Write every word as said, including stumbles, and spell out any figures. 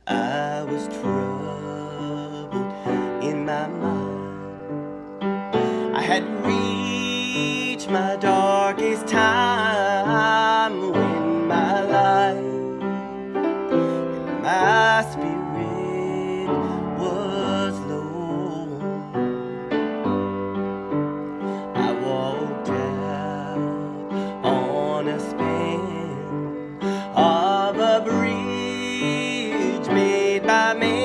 I was troubled in my mind. I had reached my darkest time when my life and my spirit was low. I walked out on a span of a bridge made by man.